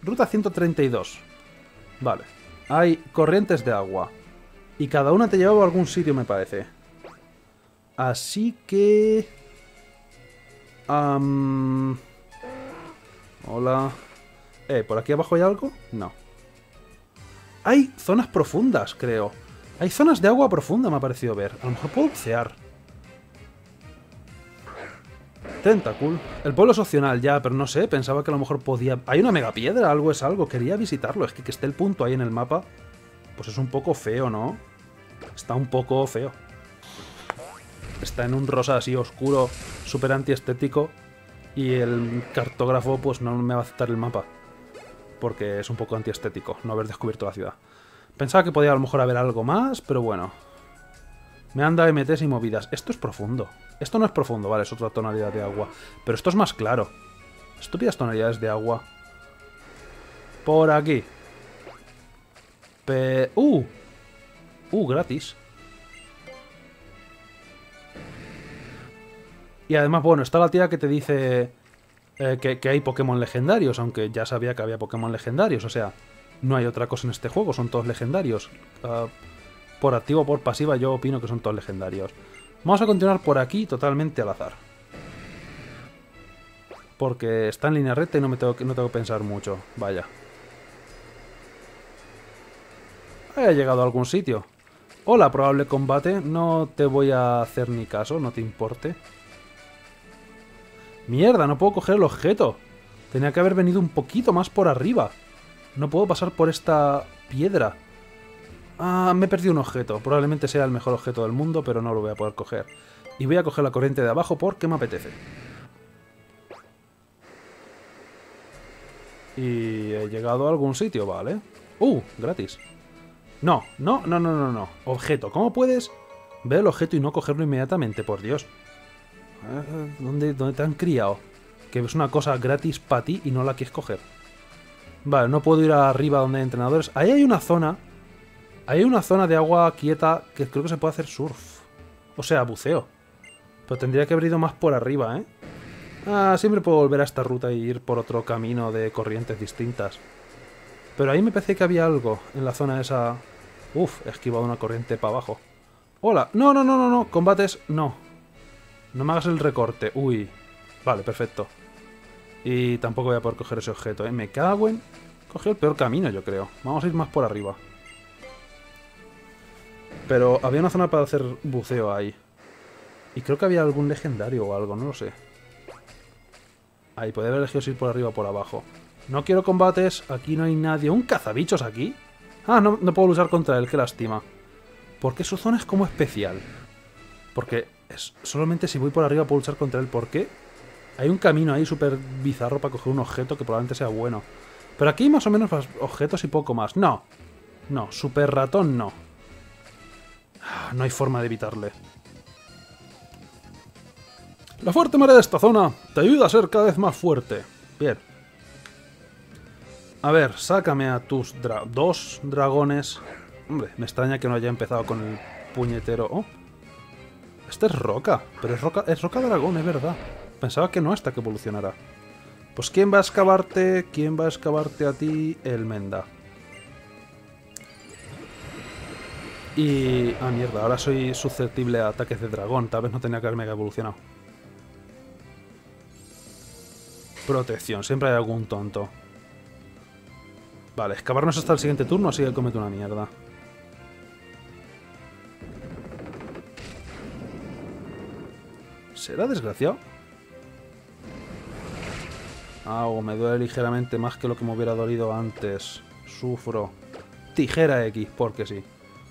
Ruta 132. Vale. Hay corrientes de agua. Y cada una te lleva a algún sitio, me parece. Así que... Hola. ¿Por aquí abajo hay algo? No. Hay zonas profundas, creo. Hay zonas de agua profunda, me ha parecido ver. A lo mejor puedo bucear. Tentacool. El pueblo es opcional ya, pero no sé, pensaba que a lo mejor podía... Hay una megapiedra, algo es algo. Quería visitarlo, es que esté el punto ahí en el mapa. Pues es un poco feo, ¿no? Está un poco feo. Está en un rosa así oscuro, súper antiestético. Y el cartógrafo pues no me va a aceptar el mapa. Porque es un poco antiestético no haber descubierto la ciudad. Pensaba que podía a lo mejor haber algo más, pero bueno. Me han dado MTs y movidas. Esto es profundo. Esto no es profundo, vale, es otra tonalidad de agua. Pero esto es más claro. Estúpidas tonalidades de agua. Por aquí. Gratis. Y además, bueno, está la tía que te dice que hay Pokémon legendarios, aunque ya sabía que había Pokémon legendarios. O sea, no hay otra cosa en este juego, son todos legendarios. Por activa o por pasiva yo opino que son todos legendarios. Vamos a continuar por aquí totalmente al azar. Porque está en línea recta y no tengo que pensar mucho. Vaya. He llegado a algún sitio. Hola, probable combate. No te voy a hacer ni caso, no te importe. Mierda, no puedo coger el objeto. Tenía que haber venido un poquito más por arriba. No puedo pasar por esta piedra. Me he perdido un objeto. Probablemente sea el mejor objeto del mundo, pero no lo voy a poder coger. Y voy a coger la corriente de abajo porque me apetece. Y he llegado a algún sitio, ¿vale? Gratis. No. Objeto. ¿Cómo puedes ver el objeto y no cogerlo inmediatamente? Por Dios. ¿Dónde te han criado? Que es una cosa gratis para ti y no la quieres coger. Vale, no puedo ir arriba donde hay entrenadores. Ahí hay una zona. Hay una zona de agua quieta que creo que se puede hacer surf. O sea, buceo. Pero tendría que haber ido más por arriba, ¿eh? Siempre puedo volver a esta ruta e ir por otro camino de corrientes distintas. Pero ahí me parece que había algo en la zona esa... He esquivado una corriente para abajo. Hola. No. Combates, no. No me hagas el recorte. Vale, perfecto. Y tampoco voy a poder coger ese objeto, ¿eh? Me cago en... Cogí el peor camino, yo creo. Vamos a ir más por arriba. Pero había una zona para hacer buceo ahí. Y creo que había algún legendario o algo, no lo sé. Ahí, podría haber elegido si ir por arriba o por abajo. No quiero combates, aquí no hay nadie. ¿Un cazabichos aquí? No puedo luchar contra él, qué lástima. Porque su zona es como especial. Porque es solamente si voy por arriba puedo luchar contra él. ¿Por qué? Hay un camino ahí súper bizarro para coger un objeto que probablemente sea bueno. Pero aquí más o menos objetos y poco más. No, super ratón no. No hay forma de evitarle. La fuerte marea de esta zona te ayuda a ser cada vez más fuerte. Bien. A ver, sácame a tus dos dragones. Hombre, me extraña que no haya empezado con el puñetero... Este es roca, pero es roca dragón, es verdad. Pensaba que no hasta que evolucionara. Pues ¿quién va a excavarte? ¿Quién va a excavarte a ti? El Menda. Y... mierda, ahora soy susceptible a ataques de dragón. Tal vez no tenía que haberme evolucionado. Protección, siempre hay algún tonto. Vale, excavarnos hasta el siguiente turno, así que comete una mierda. ¿Será desgraciado? Me duele ligeramente más que lo que me hubiera dolido antes. Sufro. Tijera X, porque sí.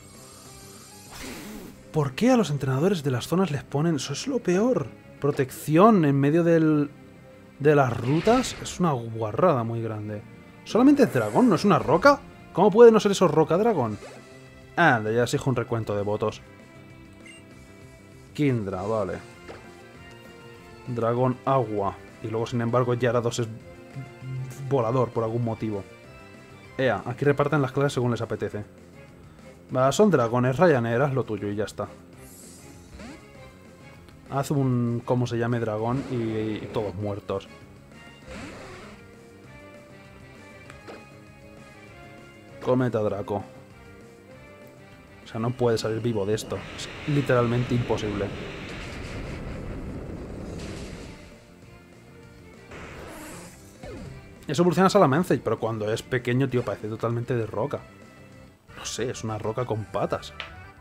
¿Por qué a los entrenadores de las zonas les ponen... Eso es lo peor. Protección en medio de las rutas es una guarrada muy grande. Solamente es dragón, ¿no es una roca? ¿Cómo puede no ser eso roca dragón? Ya exijo un recuento de votos. Kindra, vale. Dragón agua. Y luego, sin embargo, Gyarados es volador por algún motivo. Aquí reparten las clases según les apetece. Son dragones, Ryanair, haz lo tuyo y ya está. Haz un... ¿cómo se llame? Dragón y todos muertos. Cometa Draco. O sea, no puede salir vivo de esto. Es literalmente imposible. Eso evoluciona a Salamence, pero cuando es pequeño, tío, parece totalmente de roca. No sé, es una roca con patas.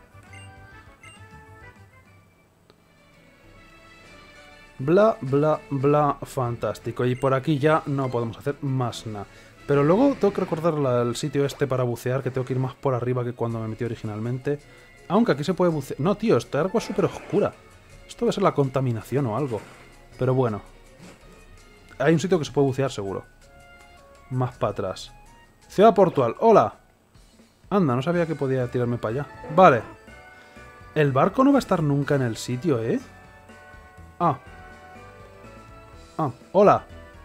Bla, bla, bla, fantástico. Y por aquí ya no podemos hacer más nada. Pero luego tengo que recordar el sitio este para bucear, que tengo que ir más por arriba que cuando me metí originalmente. Aunque aquí se puede bucear... No, tío, esta agua es súper oscura. Esto debe ser la contaminación o algo. Pero bueno. Hay un sitio que se puede bucear seguro. Más para atrás. Ciudad portual. ¡Hola! Anda, no sabía que podía tirarme para allá. Vale. El barco no va a estar nunca en el sitio, ¿eh? Ah. Ah, hola.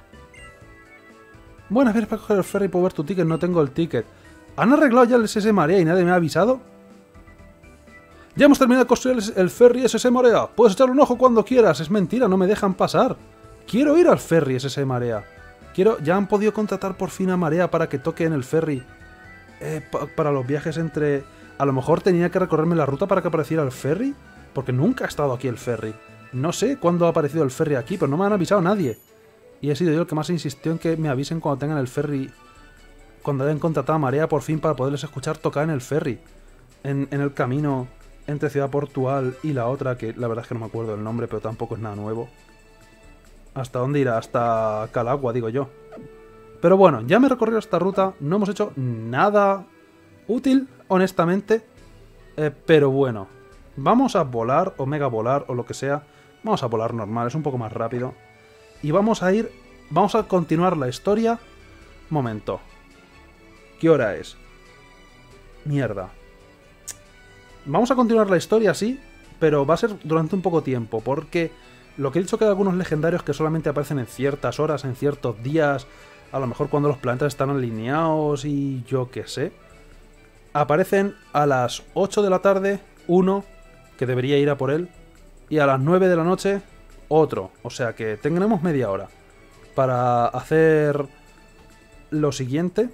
Buenas, vienes para coger el ferry y puedo ver tu ticket. No tengo el ticket. ¿Han arreglado ya el SS Marea y nadie me ha avisado? Ya hemos terminado de construir el ferry SS Marea. Puedes echarle un ojo cuando quieras. Es mentira, no me dejan pasar. Quiero ir al ferry SS Marea. Ya han podido contratar por fin a Marea para que toque en el ferry. Para los viajes entre... A lo mejor tenía que recorrerme la ruta para que apareciera el ferry. Porque nunca ha estado aquí el ferry. No sé cuándo ha aparecido el ferry aquí, pero no me han avisado nadie. Y he sido yo el que más insistió en que me avisen cuando tengan el ferry. Cuando hayan contratado a Marea por fin para poderles escuchar tocar en el ferry. En el camino entre Ciudad Portual y la otra, que la verdad es que no me acuerdo del nombre, pero tampoco es nada nuevo. ¿Hasta dónde irá? Hasta Calagua, digo yo. Pero bueno, ya me he recorrido esta ruta. No hemos hecho nada útil, honestamente. Pero bueno. Vamos a volar, o mega volar, o lo que sea. Vamos a volar normal, es un poco más rápido. Y vamos a ir... Vamos a continuar la historia. Momento. ¿Qué hora es? Mierda. Vamos a continuar la historia, sí, pero va a ser durante un poco tiempo, porque lo que he dicho que hay algunos legendarios que solamente aparecen en ciertas horas, en ciertos días, a lo mejor cuando los planetas están alineados y yo qué sé. Aparecen a las 8 de la tarde, uno, que debería ir a por él, y a las 9 de la noche, otro. O sea que tendremos media hora para hacer lo siguiente.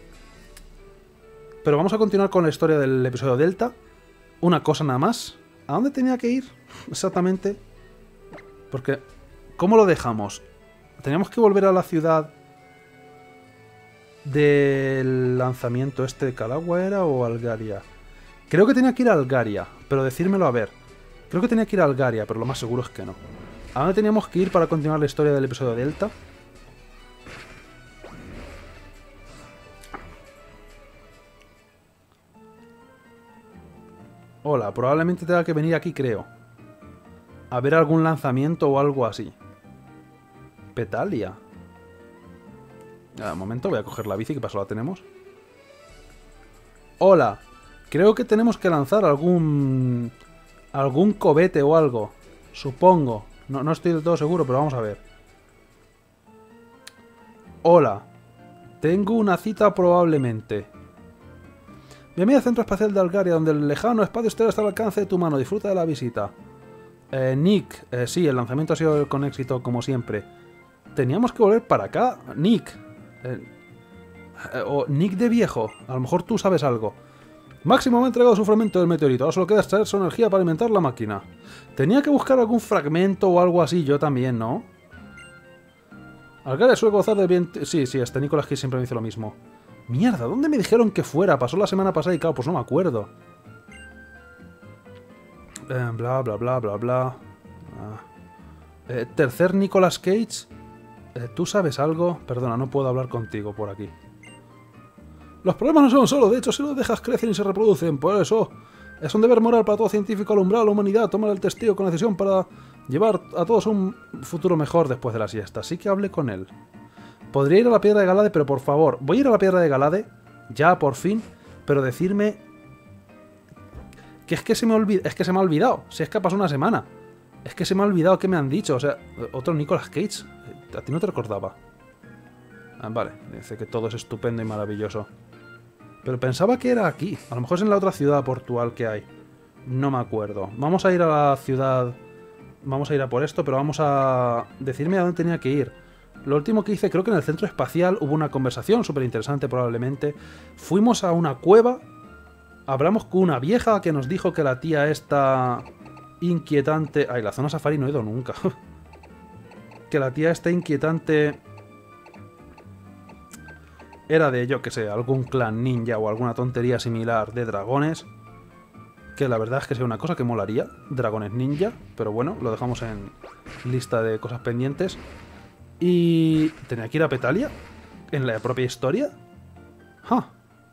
Pero vamos a continuar con la historia del episodio Delta. Una cosa nada más. ¿A dónde tenía que ir exactamente? Porque, ¿cómo lo dejamos? ¿Teníamos que volver a la ciudad del lanzamiento este de Calagua era o Algaria? Creo que tenía que ir a Algaria, pero decírmelo a ver. Creo que tenía que ir a Algaria, pero lo más seguro es que no. ¿A dónde teníamos que ir para continuar la historia del episodio Delta? Hola, probablemente tenga que venir aquí, creo. A ver algún lanzamiento o algo así. Petalia. Un momento, voy a coger la bici, que paso la tenemos. Hola. Creo que tenemos que lanzar algún cohete o algo. Supongo. No estoy del todo seguro, pero vamos a ver. Hola. Tengo una cita probablemente. Bienvenido al Centro Espacial de Algaria, donde el lejano espacio exterior está al alcance de tu mano. Disfruta de la visita. Nick. Sí, el lanzamiento ha sido con éxito, como siempre. Teníamos que volver para acá. Nick. O Nick de viejo. A lo mejor tú sabes algo. Máximo me ha entregado su fragmento del meteorito. Ahora solo queda extraer su energía para alimentar la máquina. Tenía que buscar algún fragmento o algo así. Yo también, ¿no? Algaria suele gozar de bien... Sí, este Nicolas Cage siempre me dice lo mismo. Mierda, ¿dónde me dijeron que fuera? Pasó la semana pasada y claro, pues no me acuerdo. Bla, bla, bla, bla, bla. Tercer Nicolas Cage. ¿Tú sabes algo? Perdona, no puedo hablar contigo por aquí. Los problemas no son solo, de hecho, si los dejas crecen y se reproducen. Por eso, es un deber moral para todo científico alumbrar a la humanidad, tomar el testigo con decisión para llevar a todos a un futuro mejor después de la siesta. Así que hable con él. Podría ir a la Piedra de Galade, pero por favor, voy a ir a la Piedra de Galade, ya por fin, pero decirme que es que se me ha olvidado. Si es que ha pasado una semana. Es que se me ha olvidado que me han dicho. O sea, otro Nicolas Cage. ¿A ti no te recordaba? Vale, dice que todo es estupendo y maravilloso. Pero pensaba que era aquí. A lo mejor es en la otra ciudad portual que hay. No me acuerdo. Vamos a ir a la ciudad... Vamos a ir a por esto, pero vamos a... Decirme a dónde tenía que ir. Lo último que hice, creo que en el centro espacial hubo una conversación súper interesante probablemente. Fuimos a una cueva, hablamos con una vieja que nos dijo que la tía esta inquietante... Ay, la zona safari no he ido nunca. Que la tía esta inquietante era de, yo que sé, algún clan ninja o alguna tontería similar de dragones. Que la verdad es que sería una cosa que molaría, dragones ninja. Pero bueno, lo dejamos en lista de cosas pendientes. Y... ¿tenía que ir a Petalia? ¿En la propia historia? ¡Ja!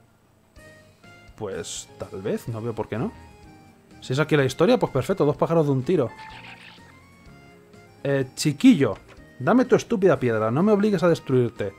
Pues tal vez, no veo por qué no. Si es aquí la historia, pues perfecto, 2 pájaros de un tiro. Chiquillo, dame tu estúpida piedra, no me obligues a destruirte.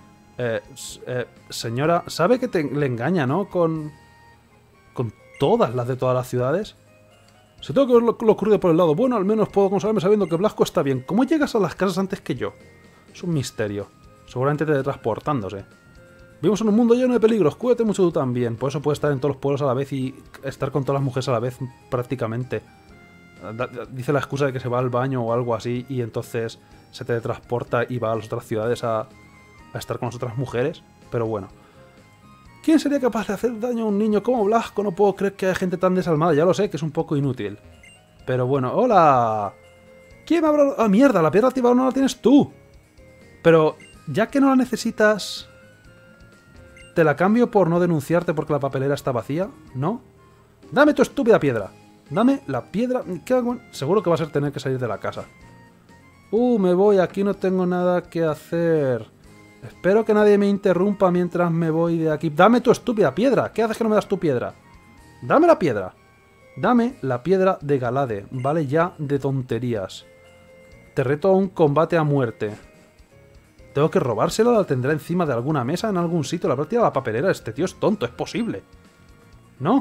Señora, ¿sabe que le engaña, no? Con todas las de todas las ciudades. Si tengo que ver lo ocurrido por el lado bueno, al menos puedo consolarme sabiendo que Blasco está bien. ¿Cómo llegas a las casas antes que yo? Es un misterio. Seguramente teletransportándose. Vivimos en un mundo lleno de peligros, cuídate mucho tú también. Por eso puedes estar en todos los pueblos a la vez y estar con todas las mujeres a la vez prácticamente. Dice la excusa de que se va al baño o algo así y entonces se teletransporta y va a las otras ciudades a estar con las otras mujeres. Pero bueno. ¿Quién sería capaz de hacer daño a un niño como Blasco? No puedo creer que haya gente tan desalmada. Ya lo sé, que es un poco inútil. Pero bueno, ¡hola! ¿Quién me habrá...? ¡Ah, mierda! La piedra activada no la tienes tú. Pero, ya que no la necesitas... ¿Te la cambio por no denunciarte porque la papelera está vacía? ¿No? ¡Dame tu estúpida piedra! ¡Dame la piedra! ¿Qué hago? Seguro que va a ser tener que salir de la casa. Me voy. Aquí no tengo nada que hacer. Espero que nadie me interrumpa mientras me voy de aquí. ¡Dame tu estúpida piedra! ¿Qué haces que no me das tu piedra? ¡Dame la piedra! Dame la piedra de Galade. Vale ya de tonterías. Te reto a un combate a muerte. ¿Tengo que robársela? ¿La tendrá encima de alguna mesa en algún sitio? La habrá tirado a la papelera. Este tío es tonto, es posible. ¿No?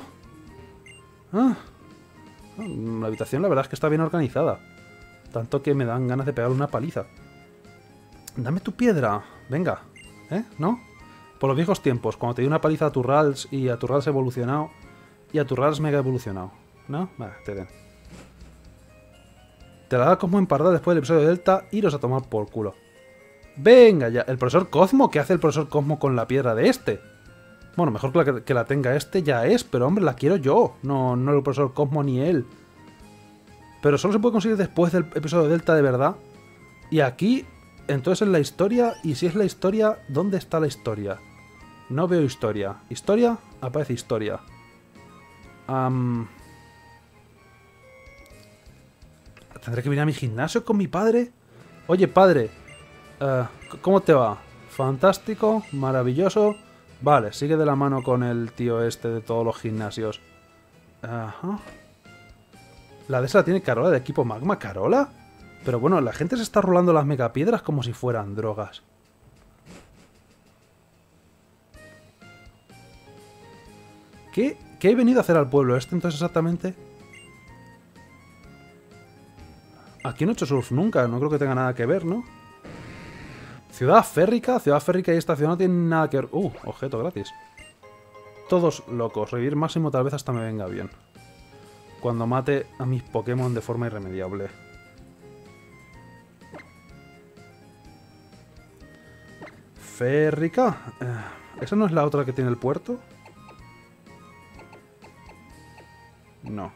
La habitación la verdad es que está bien organizada. Tanto que me dan ganas de pegarle una paliza. Dame tu piedra. Venga. ¿No? Por los viejos tiempos, cuando te di una paliza a tu Rals y a tu Rals evolucionado y a tu Rals mega evolucionado. ¿No? Vale, te den. Te la da como empardada después del episodio de Delta. Iros a tomar por culo. Venga ya. ¿El profesor Cosmo? ¿Qué hace el profesor Cosmo con la piedra de este? Bueno, mejor que la tenga este ya es, pero hombre, la quiero yo. No el profesor Cosmo ni él. Pero solo se puede conseguir después del episodio de Delta de verdad. Y aquí, entonces es la historia. Y si es la historia, ¿dónde está la historia? No veo historia. ¿Historia? Aparece historia. ¿Tendré que venir a mi gimnasio con mi padre? Oye, padre. ¿Cómo te va? Fantástico, maravilloso. Vale, sigue de la mano con el tío este de todos los gimnasios. Ajá. La de esa la tiene Carola, de equipo Magma. ¿Carola? Pero bueno, la gente se está rolando las megapiedras como si fueran drogas. ¿Qué he venido a hacer al pueblo este entonces exactamente? Aquí no he hecho surf nunca, no creo que tenga nada que ver, ¿no? Ciudad férrica y esta ciudad no tienen nada que ver. Objeto gratis. Todos locos. Revivir máximo tal vez hasta me venga bien. Cuando mate a mis Pokémon de forma irremediable. Férrica. ¿Esa no es la otra que tiene el puerto? No.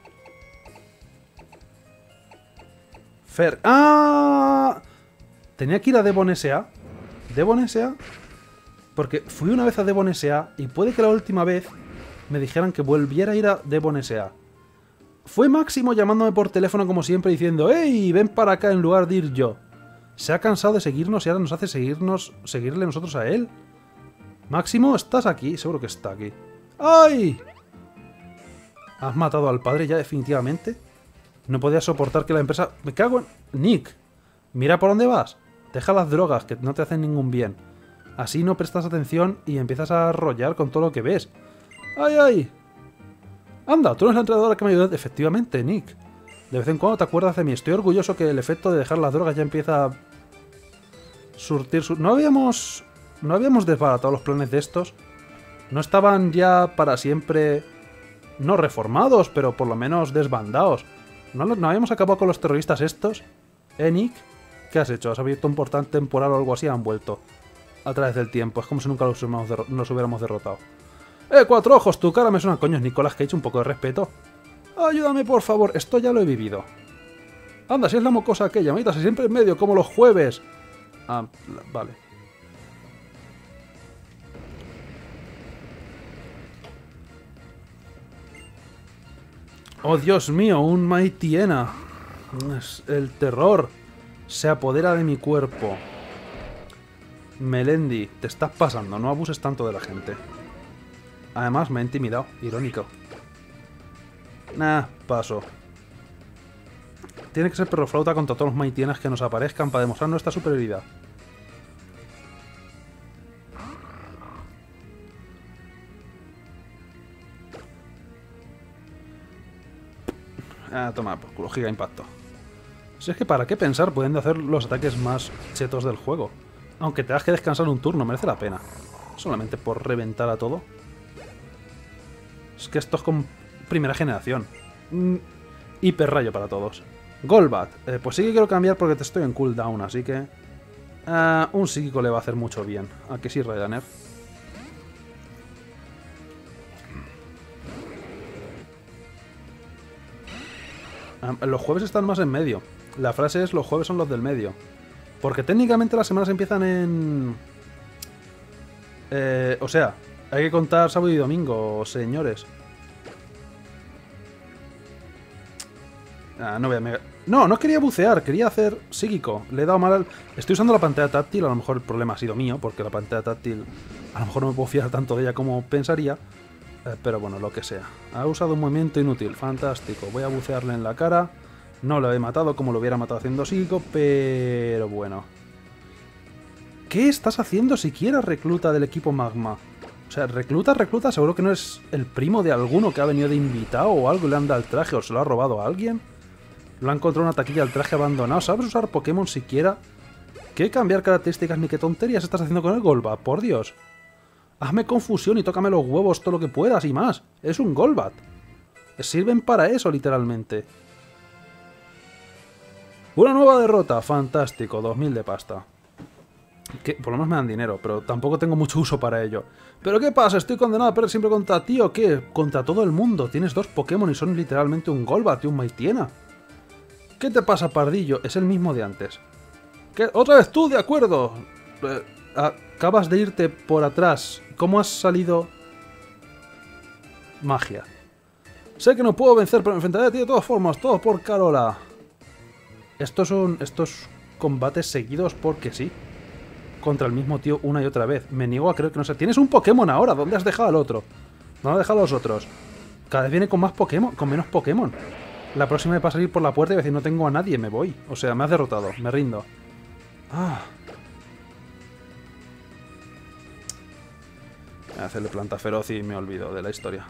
¡Ah! Tenía que ir a Devon S.A. ¿Devon S.A.? Porque fui una vez a Devon S.A. y puede que la última vez me dijeran que volviera a ir a Devon S.A. Fue Máximo llamándome por teléfono como siempre diciendo ¡Ey! Ven para acá en lugar de ir yo. Se ha cansado de seguirnos y ahora nos hace seguirle nosotros a él. Máximo, ¿estás aquí? Seguro que está aquí. ¡Ay! ¿Has matado al padre ya definitivamente? No podía soportar que la empresa... Me cago en... Nick, mira por dónde vas. Deja las drogas, que no te hacen ningún bien. Así no prestas atención y empiezas a arrollar con todo lo que ves. ¡Ay, ay! Anda, tú eres la entrenadora que me ayudó. Efectivamente, Nick. De vez en cuando te acuerdas de mí. Estoy orgulloso que el efecto de dejar las drogas ya empieza a surtir su... ¿No habíamos desbaratado los planes de estos? ¿No estaban ya para siempre... no reformados, pero por lo menos desbandados? ¿No habíamos acabado con los terroristas estos? Nick? ¿Qué has hecho? ¿Has abierto un portal temporal o algo así? Han vuelto a través del tiempo. Es como si nunca nos hubiéramos derrotado. Cuatro ojos! Tu cara me suena. Coño, Nicolas Cage, un poco de respeto. Ayúdame, por favor. Esto ya lo he vivido. Anda, si es la mocosa aquella, métase siempre en medio, como los jueves. Ah, vale. Oh, Dios mío, un Maitiena. El terror se apodera de mi cuerpo. Melendi, te estás pasando, no abuses tanto de la gente. Además, me ha intimidado, irónico. Nah, paso. Tiene que ser perroflauta contra todos los Maitienas que nos aparezcan para demostrar nuestra superioridad. Ah, toma, por culo, giga impacto. Si es que para qué pensar pueden hacer los ataques más chetos del juego. Aunque tengas que descansar un turno, merece la pena. Solamente por reventar a todo. Es que esto es con primera generación. Hiper rayo para todos. Golbat. Pues sí que quiero cambiar porque te estoy en cooldown, así que... un psíquico le va a hacer mucho bien. ¿A que sí, Ryanair? Los jueves están más en medio. La frase es: los jueves son los del medio. Porque técnicamente las semanas empiezan en... o sea, hay que contar sábado y domingo, señores. No quería bucear, quería hacer psíquico. Le he dado mal al... Estoy usando la pantalla táctil, a lo mejor el problema ha sido mío, porque la pantalla táctil a lo mejor no me puedo fiar tanto de ella como pensaría. Pero bueno, lo que sea. Ha usado un movimiento inútil, fantástico. Voy a bucearle en la cara. No lo he matado como lo hubiera matado haciendo psíquico, pero bueno. ¿Qué estás haciendo siquiera, recluta del equipo Magma? O sea, recluta, seguro que no es el primo de alguno que ha venido de invitado o algo y le han dado el traje o se lo ha robado a alguien. Lo ha encontrado una taquilla al traje abandonado. ¿Sabes usar Pokémon siquiera? ¿Qué cambiar características ni qué tonterías estás haciendo con el Golbat? Por Dios. Hazme confusión y tócame los huevos todo lo que puedas y más. Es un Golbat. Sirven para eso, literalmente. Una nueva derrota. Fantástico. 2000 de pasta. Que por lo menos me dan dinero, pero tampoco tengo mucho uso para ello. ¿Pero qué pasa? ¿Estoy condenado a perder siempre contra ti o qué? Contra todo el mundo. Tienes dos Pokémon y son literalmente un Golbat y un Maitiena. ¿Qué te pasa, pardillo? Es el mismo de antes. ¿Qué? ¿Otra vez tú? De acuerdo. Acabas de irte por atrás. ¿Cómo has salido? Magia. Sé que no puedo vencer, pero me enfrentaré a ti de todas formas. Todo por Carola. Estos combates seguidos porque sí. Contra el mismo tío una y otra vez. Me niego a creer que no sé. Tienes un Pokémon ahora. ¿Dónde has dejado al otro? ¿Dónde has dejado a los otros? Cada vez viene con más Pokémon, con menos Pokémon. La próxima me va a salir por la puerta y va a decir: no tengo a nadie, me voy. O sea, me has derrotado. Me rindo. Ah. Voy a hacerle planta feroz y me olvido de la historia.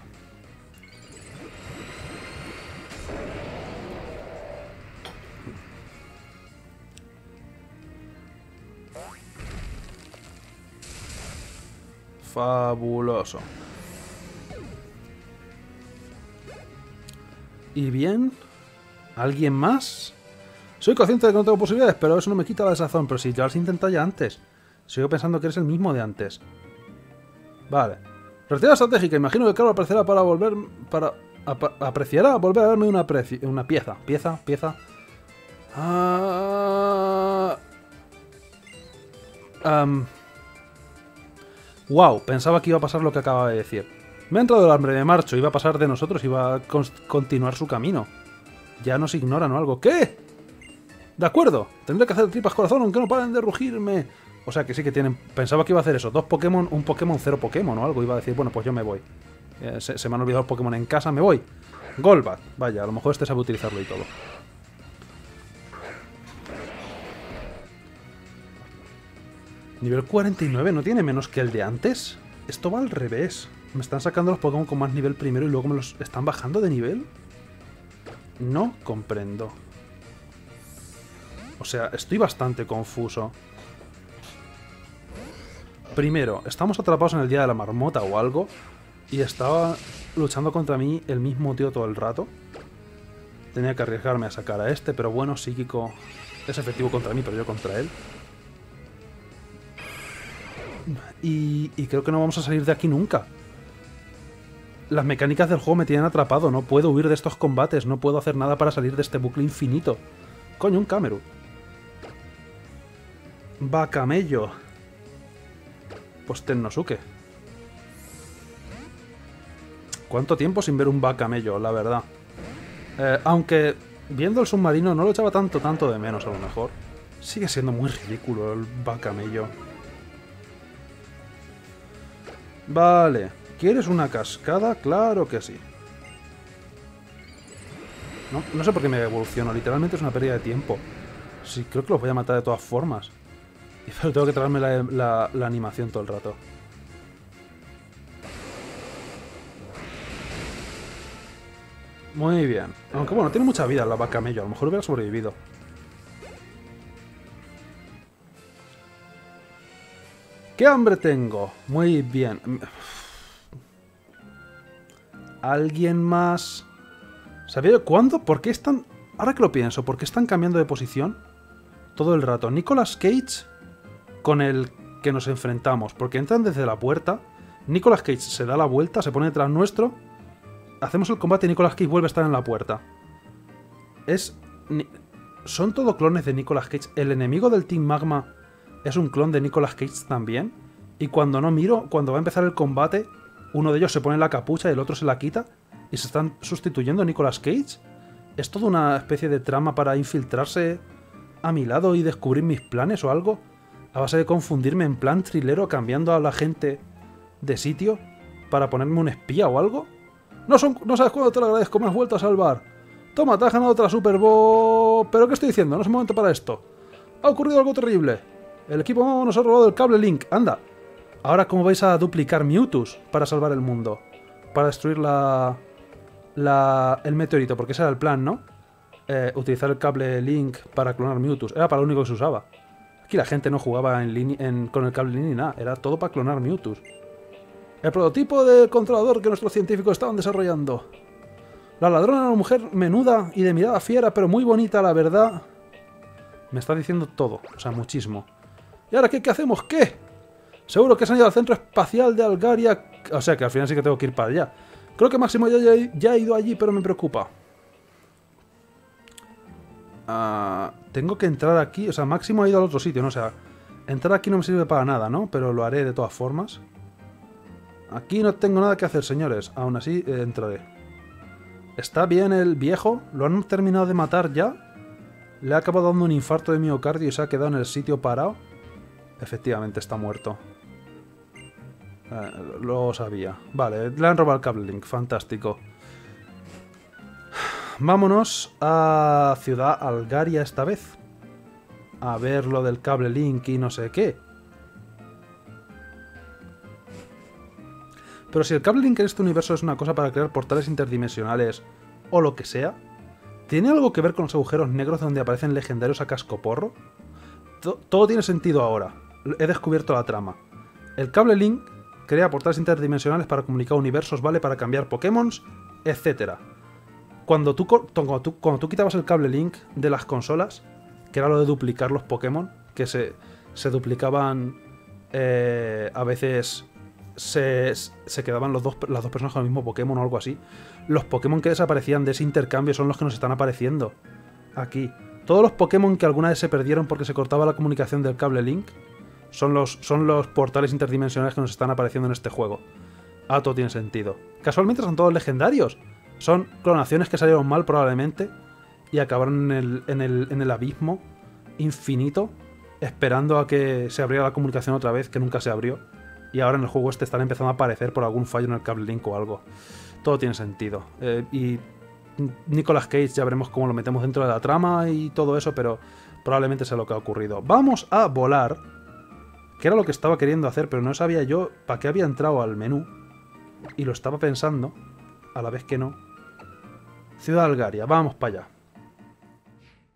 Fabuloso. ¿Y bien? ¿Alguien más? Soy consciente de que no tengo posibilidades, pero eso no me quita la desazón. Pero si ya lo has intentado ya antes. Sigo pensando que eres el mismo de antes. Vale. Retirada estratégica. Imagino que Carol aparecerá para volver... apreciará volver a darme una pieza. Pieza. Wow, pensaba que iba a pasar lo que acababa de decir. Me ha entrado el hambre, de marcho. Iba a pasar de nosotros, iba a continuar su camino. Ya nos ignoran o algo. ¿Qué? De acuerdo. Tendré que hacer tripas corazón aunque no paren de rugirme. O sea que sí que tienen... Pensaba que iba a hacer eso. 2 Pokémon, un Pokémon, 0 Pokémon o algo. Iba a decir, bueno, pues yo me voy. Se me han olvidado los Pokémon en casa, me voy. Golbat. Vaya, a lo mejor este sabe utilizarlo y todo. Nivel 49, ¿no tiene menos que el de antes? Esto va al revés. ¿Me están sacando los Pokémon con más nivel primero y luego me los están bajando de nivel? No comprendo. O sea, estoy bastante confuso. Primero, estamos atrapados en el día de la marmota o algo. Y estaba luchando contra mí el mismo tío todo el rato. Tenía que arriesgarme a sacar a este, pero bueno, psíquico es efectivo contra mí, pero yo contra él. Y creo que no vamos a salir de aquí nunca. Las mecánicas del juego me tienen atrapado. No puedo huir de estos combates. No puedo hacer nada para salir de este bucle infinito. Coño, un Cameru. Va camello. Pues Tennosuke. ¿Cuánto tiempo sin ver un va camello, la verdad? Aunque viendo el submarino no lo echaba tanto de menos a lo mejor. Sigue siendo muy ridículo el va camello. Vale. ¿Quieres una cascada? Claro que sí. No sé por qué me evoluciono. Literalmente es una pérdida de tiempo. Sí, creo que los voy a matar de todas formas. Pero tengo que traerme la animación todo el rato. Muy bien. Aunque bueno, tiene mucha vida la vaca camello. A lo mejor hubiera sobrevivido. ¿Qué hambre tengo? Muy bien. ¿Alguien más? ¿Sabía cuándo? ¿Por qué están...? Ahora que lo pienso, ¿por qué están cambiando de posición todo el rato? Nicolas Cage con el que nos enfrentamos. Porque entran desde la puerta. Nicolas Cage se da la vuelta, se pone detrás nuestro. Hacemos el combate y Nicolas Cage vuelve a estar en la puerta. Son todo clones de Nicolas Cage. El enemigo del Team Magma es un clon de Nicolas Cage también. Y cuando no miro, cuando va a empezar el combate, uno de ellos se pone la capucha y el otro se la quita. Y se están sustituyendo a Nicolas Cage. ¿Es toda una especie de trama para infiltrarse a mi lado y descubrir mis planes o algo? A base de confundirme en plan thrillero cambiando a la gente de sitio para ponerme un espía o algo. No sabes cuándo te lo agradezco, me has vuelto a salvar. Toma, te has ganado otra Super Bowl. ¿Pero qué estoy diciendo? No es el momento para esto. Ha ocurrido algo terrible. El equipo Momo nos ha robado el cable Link. Anda. Ahora, ¿cómo vais a duplicar Mewtwo's para salvar el mundo? Para destruir el meteorito, porque ese era el plan, ¿no? Utilizar el cable Link para clonar Mewtwo's. Era para lo único que se usaba. Aquí la gente no jugaba con el cable Link ni nada. Era todo para clonar Mewtwo's. El prototipo de controlador que nuestros científicos estaban desarrollando. La ladrona era una mujer menuda y de mirada fiera, pero muy bonita, la verdad. Me está diciendo todo, o sea, muchísimo. ¿Y ahora qué hacemos? ¿Qué? Seguro que se han ido al centro espacial de Algaria. O sea, que al final sí que tengo que ir para allá. Creo que Máximo ya ha ido allí, pero me preocupa. Tengo que entrar aquí. O sea, Máximo ha ido al otro sitio, ¿no? O sea, entrar aquí no me sirve para nada, ¿no? Pero lo haré de todas formas. Aquí no tengo nada que hacer, señores. Aún así, entraré. ¿Está bien el viejo? ¿Lo han terminado de matar ya? ¿Le ha acabado dando un infarto de miocardio y se ha quedado en el sitio parado? Efectivamente, está muerto. Lo sabía. Vale, le han robado el cable Link. Fantástico. Vámonos a Ciudad Algaria esta vez. A ver lo del cable Link y no sé qué. Pero si el cable Link en este universo es una cosa para crear portales interdimensionales o lo que sea, ¿tiene algo que ver con los agujeros negros donde aparecen legendarios a cascoporro? Todo tiene sentido ahora. He descubierto la trama. El cable Link crea portales interdimensionales para comunicar universos, ¿vale? Para cambiar Pokémon, etc. Cuando tú quitabas el cable Link de las consolas, que era lo de duplicar los Pokémon, que se duplicaban a veces... Se quedaban las dos personas con el mismo Pokémon o algo así. Los Pokémon que desaparecían de ese intercambio son los que nos están apareciendo aquí. Todos los Pokémon que alguna vez se perdieron porque se cortaba la comunicación del cable Link son los portales interdimensionales que nos están apareciendo en este juego. Todo tiene sentido. Casualmente son todos legendarios. Son clonaciones que salieron mal probablemente y acabaron en el abismo infinito esperando a que se abriera la comunicación otra vez, que nunca se abrió. Y ahora en el juego están empezando a aparecer por algún fallo en el cable Link o algo. Todo tiene sentido. Y Nicolas Cage ya veremos cómo lo metemos dentro de la trama y todo eso, pero probablemente sea lo que ha ocurrido. Vamos a volar, que era lo que estaba queriendo hacer, pero no sabía yo para qué había entrado al menú. Y lo estaba pensando, a la vez que no. Ciudad Algaria, vamos para allá.